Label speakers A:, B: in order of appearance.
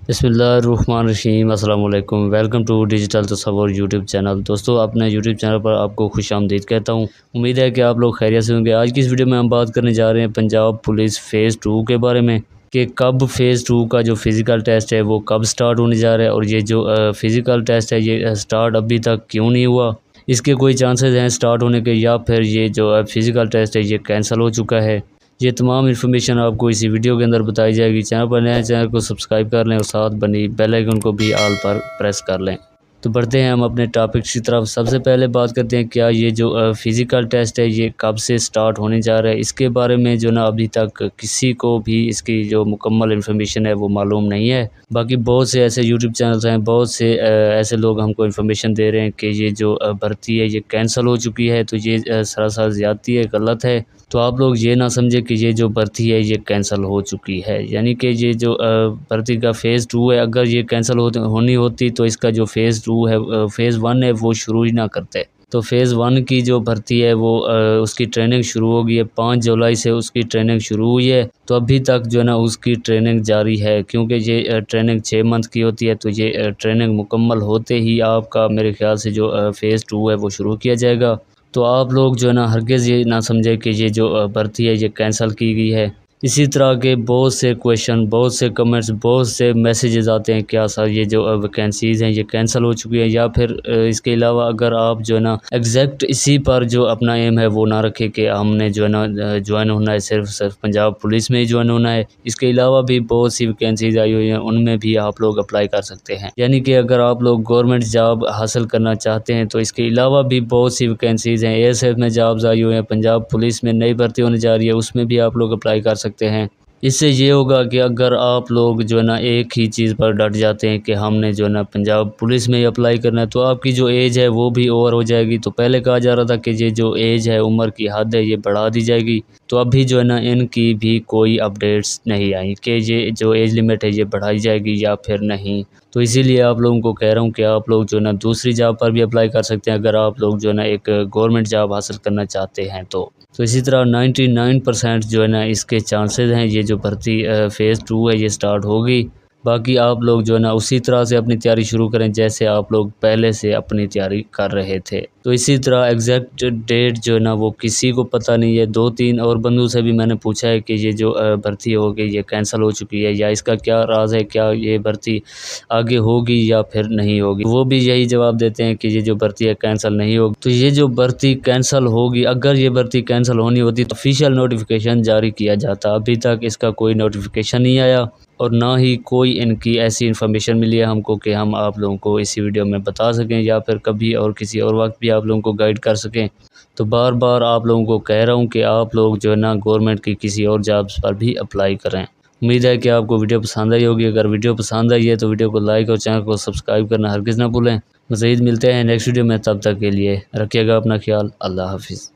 A: بسم اللہ الرحمن الرحیم۔ السلام علیکم، welcome to digital Tasawur YouTube channel. دوستو، اپنے یوٹیوب چینل پر آپ کو خوش آمدید کہتا ہوں۔ امید ہے کہ آپ لوگ خیریت سے ہوں گے۔ آج کی اس ویڈیو میں ہم بات کرنے جا رہے ہیں پنجاب پولیس فیز 2 کے بارے میں کہ کب فیز 2 کا جو فزیکل ٹیسٹ ہے وہ کب سٹارٹ ہونے جا رہا ہے، اور یہ جو فزیکل ٹیسٹ ہے یہ سٹارٹ ابھی تک کیوں نہیں ہوا، اس کے کوئی چانسز ہیں سٹارٹ ہونے کے، یا پھر یہ جو فزیکل ٹیسٹ ہے یہ کینسل ہو چکا ہے۔ یہ تمام انفارمیشن آپ کو اسی ویڈیو کے اندر بتائی جائے گی۔ چینل پر نئے چینل کو سبسکرائب کر لیں اور ساتھ بنی بیل آئیکن کو بھی آل پر پریس کر لیں۔ تو بڑھتے ہیں ہم اپنے ٹاپک کی طرف۔ سب سے پہلے بات کرتے ہیں کیا یہ جو فزیکل ٹیسٹ ہے یہ کب سے سٹارٹ ہونے جا رہا ہے۔ اس کے بارے میں جو نا ابھی تک کسی کو بھی اس کی جو مکمل انفارمیشن ہے وہ معلوم نہیں ہے۔ باقی بہت سے ایسے یوٹیوب چینلز ہیں، بہت سے ایسے لوگ ہم کو انفارمیشن دے رہے ہیں کہ یہ جو بھرتی ہے یہ کینسل ہو چکی ہے، تو یہ سراسر زیادتی ہے، غلط ہے۔ تو آپ لوگ یہ نہ سمجھے کہ یہ جو بھرتی ہے یہ کینسل ہو چکی ہے، یعنی کہ یہ جو بھرتی کا فیز 2 ہے، اگر یہ کینسل ہونی ہوتی تو اس کا جو فیز 2 ہے، فیز 1 ہے، وہ شروع ہی نہ کرتے۔ تو فیز 1 کی جو بھرتی ہے وہ اس کی ٹریننگ شروع ہو گئی ہے، 5 جولائی سے اس کی ٹریننگ شروع ہوئی ہے۔ تو ابھی تک جو ہے نا اس کی ٹریننگ جاری ہے، کیونکہ یہ ٹریننگ 6 منتھ کی ہوتی ہے۔ تو یہ ٹریننگ مکمل ہوتے ہی آپ کا میرے خیال سے جو فیز 2 ہے وہ شروع کیا جائے گا۔ تو آپ لوگ جو ہے نا ہرگز یہ نہ سمجھے کہ یہ جو بھرتی ہے یہ کینسل کی گئی ہے۔ اسی طرح کے بہت سے کویشچن، بہت سے کمنٹس، بہت سے میسیجز آتے ہیں کیا سر یہ جو ویکینسیز ہیں یہ کینسل ہو چکی ہیں، یا پھر اس کے علاوہ اگر آپ جو ہے نا ایگزیکٹ اسی پر جو اپنا ایم ہے وہ نہ رکھے کہ ہم نے جو ہے نا جوائن ہونا ہے صرف پنجاب پولیس میں ہی جوائن ہونا ہے، اس کے علاوہ بھی بہت سی ویکینسیز آئی ہوئی ہیں، ان میں بھی آپ لوگ اپلائی کر سکتے ہیں۔ یعنی کہ اگر آپ لوگ گورنمنٹ جاب حاصل کرنا چاہتے ہیں تو اس کے علاوہ بھی بہت سی ویکینسیز ہیں۔ ASF میں جابز آئی ہوئی ہیں، پنجاب پولیس میں نئی بھرتی ہونے جا رہی ہے، اس میں بھی آپ لوگ اپلائی کر سکتے ہیں۔ اس سے یہ ہوگا کہ اگر آپ لوگ جو ہے نا ایک ہی چیز پر ڈٹ جاتے ہیں کہ ہم نے جو ہے نا پنجاب پولیس میں ہی اپلائی کرنا ہے، تو آپ کی جو ایج ہے وہ بھی اوور ہو جائے گی۔ تو پہلے کہا جا رہا تھا کہ یہ جو ایج ہے، عمر کی حد ہے، یہ بڑھا دی جائے گی، تو ابھی جو ہے نا ان کی بھی کوئی اپڈیٹس نہیں آئی کہ یہ جو ایج لمٹ ہے یہ بڑھائی جائے گی یا پھر نہیں۔ تو اسی لیے آپ لوگوں کو کہہ رہا ہوں کہ آپ لوگ جو ہے نا دوسری جاب پر بھی اپلائی کر سکتے ہیں اگر آپ لوگ جو ہے نا ایک گورنمنٹ جاب حاصل کرنا چاہتے ہیں۔ تو اسی طرح 99% جو ہے نا اس کے چانسز ہیں یہ جو بھرتی فیز 2 ہے یہ سٹارٹ ہوگی۔ باقی آپ لوگ جو ہے نا اسی طرح سے اپنی تیاری شروع کریں جیسے آپ لوگ پہلے سے اپنی تیاری کر رہے تھے۔ تو اسی طرح ایگزیکٹ ڈیٹ جو ہے نا وہ کسی کو پتہ نہیں ہے۔ 2-3 اور بندوں سے بھی میں نے پوچھا ہے کہ یہ جو بھرتی ہوگی یہ کینسل ہو چکی ہے، یا اس کا کیا راز ہے، کیا یہ بھرتی آگے ہوگی یا پھر نہیں ہوگی۔ وہ بھی یہی جواب دیتے ہیں کہ یہ جو بھرتی ہے کینسل نہیں ہوگی۔ تو یہ جو بھرتی کینسل ہوگی، اگر یہ بھرتی کینسل ہونی ہوتی تو آفیشیل نوٹیفیکیشن جاری کیا جاتا، ابھی تک اس کا کوئی نوٹیفیکیشن نہیں آیا، اور نہ ہی کوئی ان کی ایسی انفارمیشن ملی ہے ہم کو کہ ہم آپ لوگوں کو اسی ویڈیو میں بتا سکیں، یا پھر کبھی اور کسی اور وقت بھی آپ لوگوں کو گائیڈ کر سکیں۔ تو بار بار آپ لوگوں کو کہہ رہا ہوں کہ آپ لوگ جو ہے نا گورنمنٹ کی کسی اور جابس پر بھی اپلائی کریں۔ امید ہے کہ آپ کو ویڈیو پسند آئی ہوگی۔ اگر ویڈیو پسند آئی ہے تو ویڈیو کو لائک اور چینل کو سبسکرائب کرنا ہرگز نہ بھولیں۔ مزید ملتے ہیں نیکسٹ ویڈیو میں، تب تک کے لیے رکھیے گا اپنا خیال۔ اللہ حافظ۔